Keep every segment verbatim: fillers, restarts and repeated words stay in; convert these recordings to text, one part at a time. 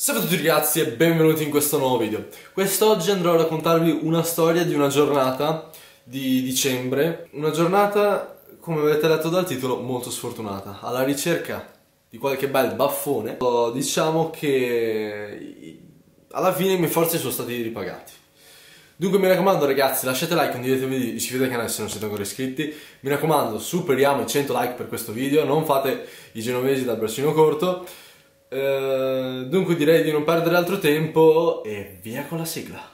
Salve a tutti ragazzi e benvenuti in questo nuovo video. Quest'oggi andrò a raccontarvi una storia di una giornata di dicembre. Una giornata, come avete letto dal titolo, molto sfortunata. Alla ricerca di qualche bel baffone. Diciamo che alla fine i miei forzi sono stati ripagati. Dunque mi raccomando ragazzi, lasciate like, condividete il video, iscrivetevi al canale se non siete ancora iscritti. Mi raccomando, superiamo i cento like per questo video, non fate i genovesi dal braccino corto. Uh, dunque direi di non perdere altro tempo e via con la sigla.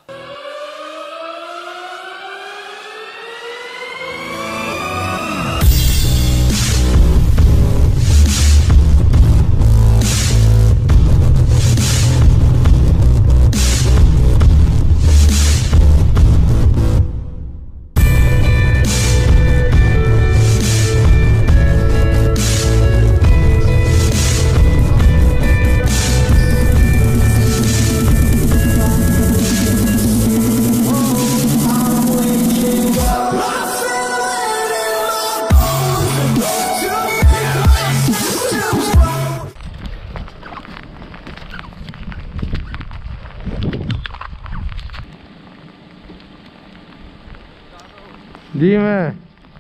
Dime,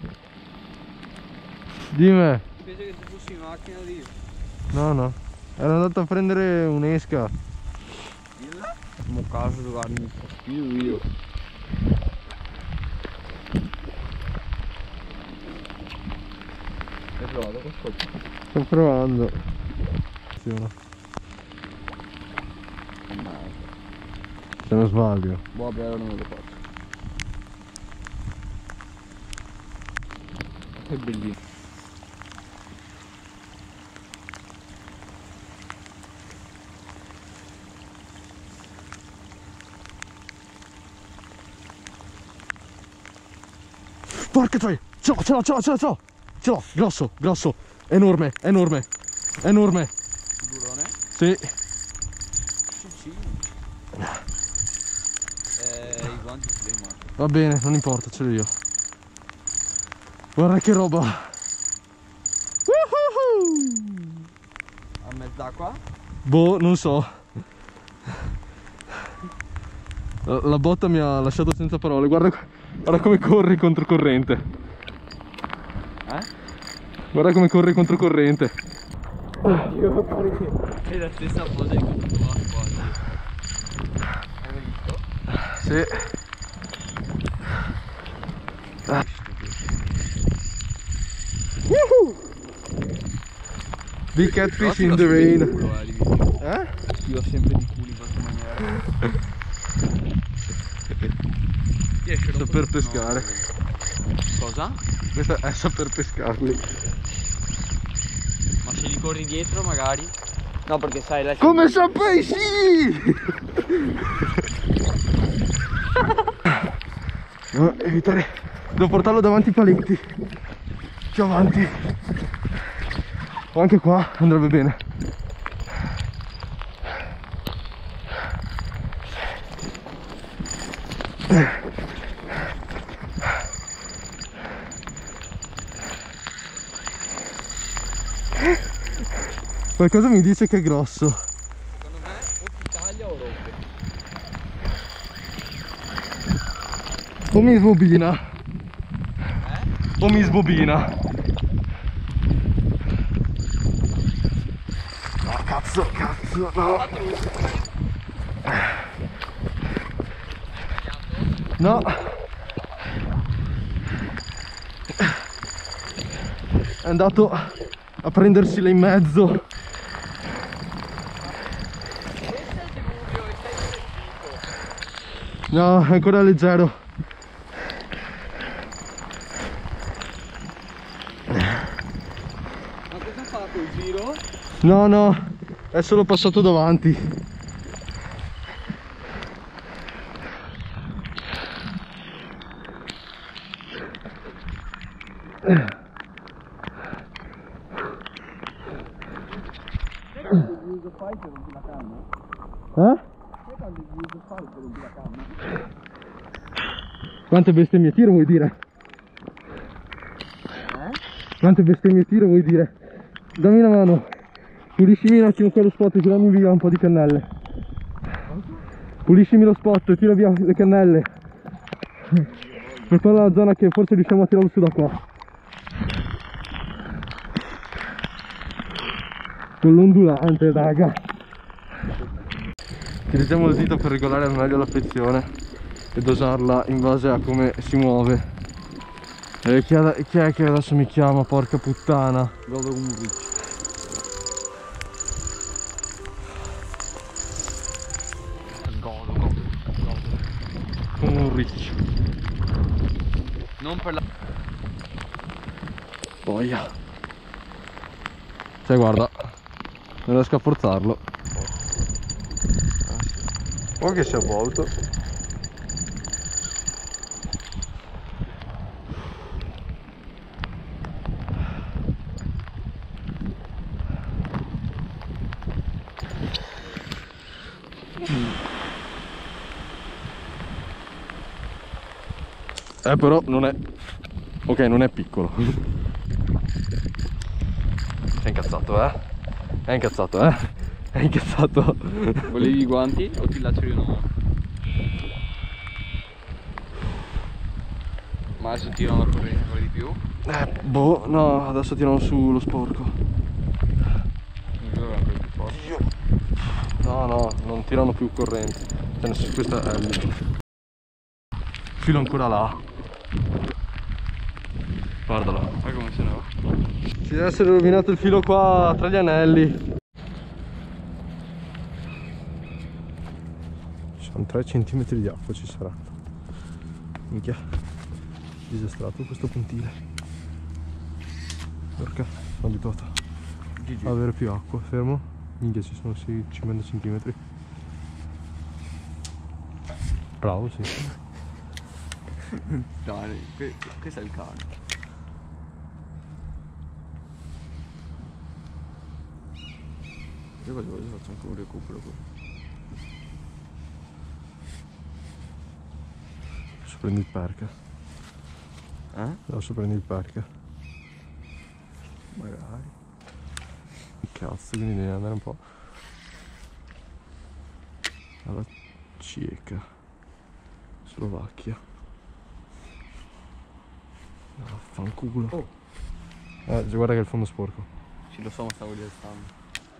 dime. Penso che tu fossi in macchina di... No, no, ero andato a prendere un'esca. Mo caso di darmi un fastidio io. Hai provato qua sotto? Sto provando. Se non sbaglio. Boh, allora non lo faccio. Che bellissimo. Porca troia! Ce l'ho, ce l'ho, ce l'ho, ce l'ho, ce l'ho! Ce l'ho, grosso, grosso, enorme, enorme, enorme. Burrone? Sì. Sì, sì. Eh, i guanti ce li hai, Marco. Va bene, non importa, ce l'ho io. Guarda che roba! A mezz'acqua? Boh, non so. La, la botta mi ha lasciato senza parole. Guarda, guarda come corri controcorrente. Eh? Guarda come corri controcorrente. Io perché è la stessa cosa che ho fatto qua. Hai visto? Sì. Ah. Big catfish in the rain. Eh? Io ho sempre di culo in qualche maniera. Saper pescare. Cosa? Questa è saper pescarli. Ma se li corri dietro magari? No, perché sai la... Come sapei, sì! No, evitare. Devo portarlo davanti ai paletti. Più avanti. O anche qua andrebbe bene. Qualcosa mi dice che è grosso. Secondo me o ti taglia o rompe. O mi sbobina. Eh? O mi sbobina. No, cazzo, cazzo, no. No. È andato a prendersela in mezzo. No, è ancora leggero. Ma cosa ha fatto il giro? No, no, è solo passato davanti. Cosa fai se rompi la canna? Eh? Sai quando cosa fai se rompi la canna? Quante bestemmie tiro vuoi dire? Eh? Quante bestemmie tiro vuoi dire? Dammi una mano. Puliscimi un attimo quello spot e tirami via un po' di cannelle. Puliscimi lo spot, tira via le cannelle. Per quella è la zona che forse riusciamo a tirarlo su da qua. Con l'ondulante, raga. Utilizziamo il dito per regolare al meglio la frizione e dosarla in base a come si muove. E chi, è, chi è che adesso mi chiama, porca puttana? Vado con un riccio. Godo, godo, godo. Come un riccio. Non per la... Boia. Cioè guarda, non riesco a forzarlo. O che si è avvolto. Eh però non è... Ok, non è piccolo. È incazzato, eh? È incazzato, eh? È incazzato. Volevi i guanti o ti lascio io una? Ma adesso tirano la corrente, vuoi di più? Eh, boh, no, adesso tirano su lo sporco. Io ancora più forte. No, no, non tirano più corrente. Cioè, nel senso, questa è il filo ancora là. Guardalo. Guarda come se ne va. Ci deve essere rovinato il filo qua tra gli anelli. Ci sono tre centimetri di acqua, ci sarà. Minchia. Disastrato questo puntile. Perché sono abituato a avere più acqua. Fermo. Minchia, ci sono cinquanta centimetri. Bravo, sì. Dai, questo è il cane. Io faccio, faccio anche un recupero qui. Adesso prendi il perca. Eh? Adesso prendi il perca. Magari. Cazzo, quindi devi andare un po' alla cieca. Slovacchia. Vaffanculo. Oh. Eh, guarda che è il fondo sporco. Sì, lo so, ma stavo rialzando.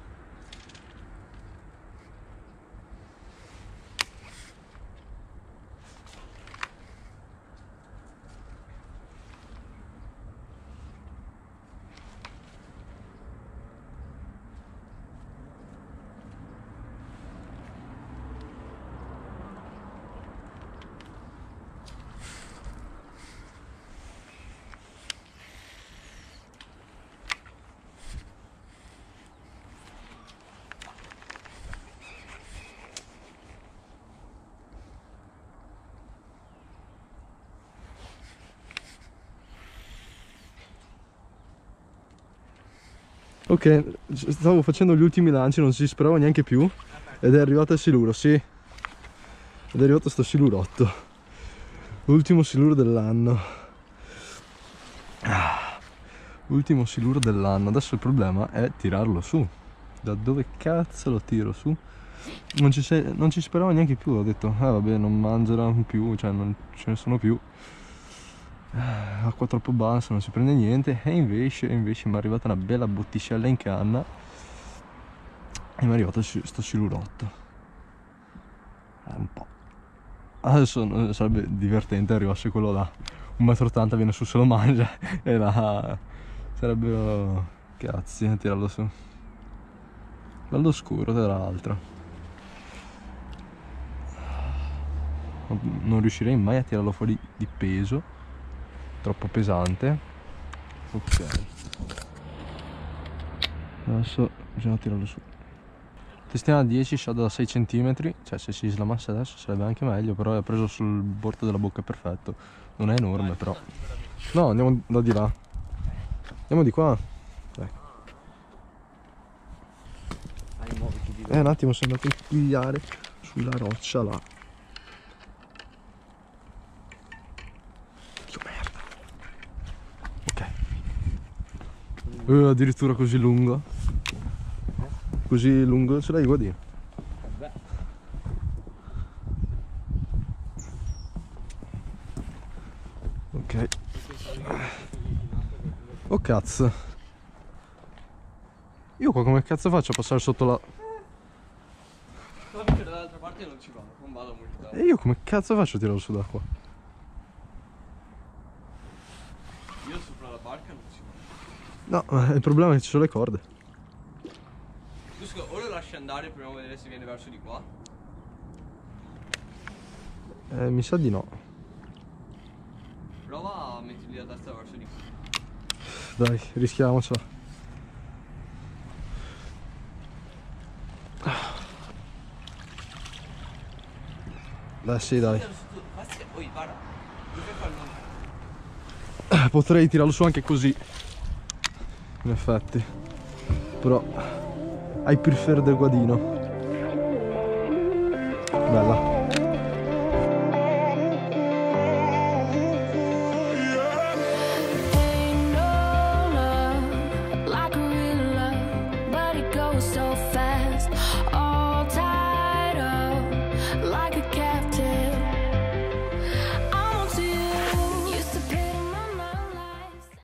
Ok, stavo facendo gli ultimi lanci, non si sperava neanche più. Ed è arrivato il siluro, sì. Ed è arrivato sto silurotto. L'ultimo siluro dell'anno. Ah, L'ultimo siluro dell'anno. Adesso il problema è tirarlo su. Da dove cazzo lo tiro su? Non ci, sei, non ci speravo neanche più. Ho detto, eh vabbè, non mangeranno più, cioè non ce ne sono più. Acqua troppo bassa, non si prende niente. E invece, invece mi è arrivata una bella botticella in canna e mi è arrivato sto silurotto. Eh, un po'. Adesso sarebbe divertente arrivasse quello là, un metro e ottanta, viene su, se lo mangia e là sarebbero cazzi a tirarlo su. Bello scuro tra l'altro. Non riuscirei mai a tirarlo fuori di peso, troppo pesante. Ok, adesso bisogna tirarlo su. Testiamo a dieci, shot da sei centimetri. Cioè se si slamasse adesso sarebbe anche meglio, però è preso sul bordo della bocca perfetto. Non è enorme però. No, andiamo da di là. Andiamo di qua. Ecco. Eh, un attimo, sono andato a pigliare sulla roccia là. Uh, addirittura così lungo. Così lungo ce l'hai, guardi. Ok. Oh cazzo. Io qua come cazzo faccio a passare sotto la... Ma perché dall'altra parte non ci vado, non vado molto. E io come cazzo faccio a tirare su d'acqua? Io sopra la barca non ci vado. No, ma il problema è che ci sono le corde. Tu scusa, o lo lasci andare, proviamo a vedere se viene verso di qua. Eh, mi sa di no. Prova a metterli a destra verso di qua. Dai, rischiamocela. Dai, sì, dai. Oi, guarda, dove fanno? Potrei tirarlo su anche così. In effetti. Però I prefer del guadino. Bella. So